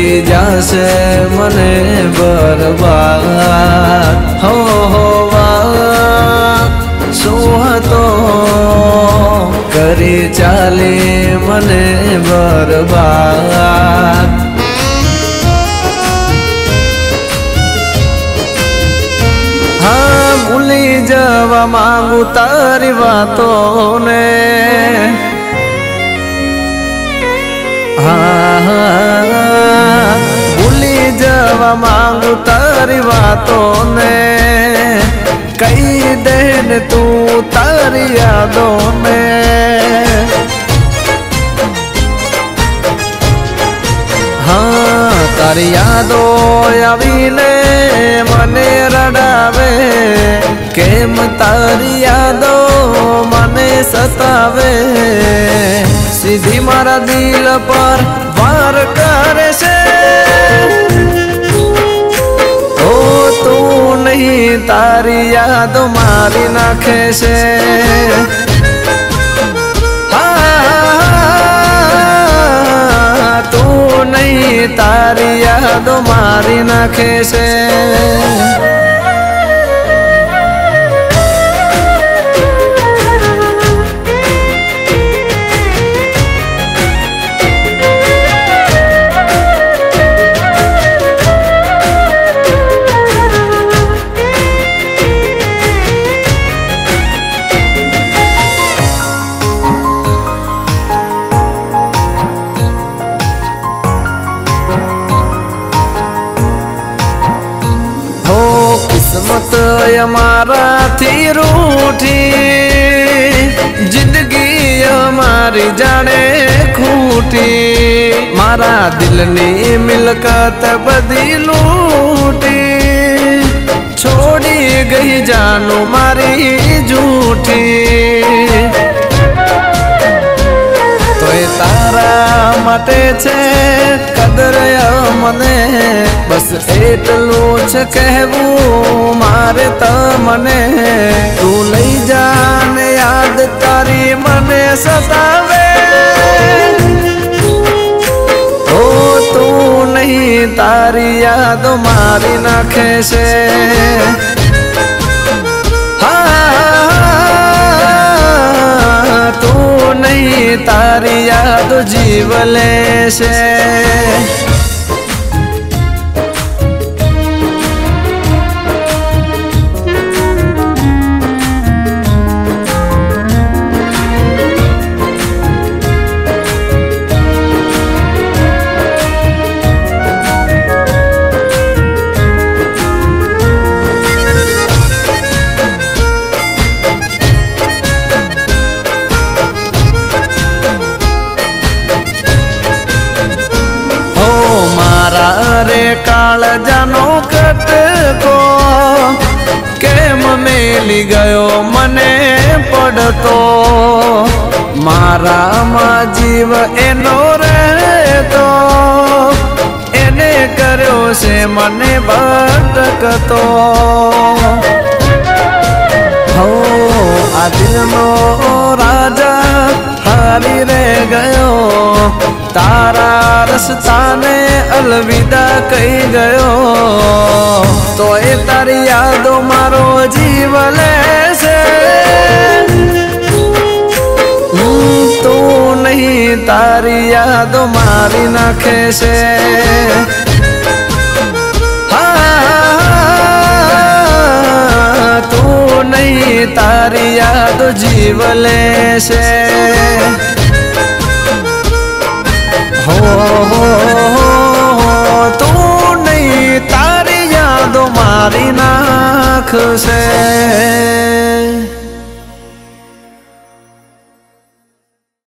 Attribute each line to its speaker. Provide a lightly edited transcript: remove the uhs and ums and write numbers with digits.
Speaker 1: करी जासे मने बर्बाद हो सुहतो करी चाली मने बर्बाद। हाँ भूली जवा मांगू तारी बातों ने, भूली जवा मांगू तारी बातों ने, कई दिन तू तारी यादों में। हाँ तारी यादों आवीने मने रडावे, केम तारी यादों मने सतावे, सीधी मारा दिल पर वार करे से। ओ तू नहीं तारी याद मारी नाखे से, हाँ तू नहीं तारी याद मारी नाखे से। किस्मत हमारा थी रूठी, जिंदगी हमारी जाने खूटी, मारा दिल नी मिलकत बदी लूटी, छोड़ी गई जानू मारी झूठी। तो तारा मटे छे कदर मने, बस एटलू छ कहवू मारे तमने। तू लई जाने याद तारी मने सतावे, ओ तू नहीं तारी याद मारी नाखे से। हाँ तू नहीं तारी याद जीवले से। रे काल जानो कटको, केम मेली गयो मने पड़तो, मारा मा जीव एनो रहतो, एने कर्यो से मने भटकतो। हो आ दिल नो राजा हारी रे गयो, तारा रस्ता ने अलविदा कही गयो। तो ए तारी यादों मारो जीवले से, तू नहीं तारी यादों मारी नाखे से। हाँ तू नहीं तारी यादों जीवले से। हो तू नहीं तारी यादों मारी नाख से।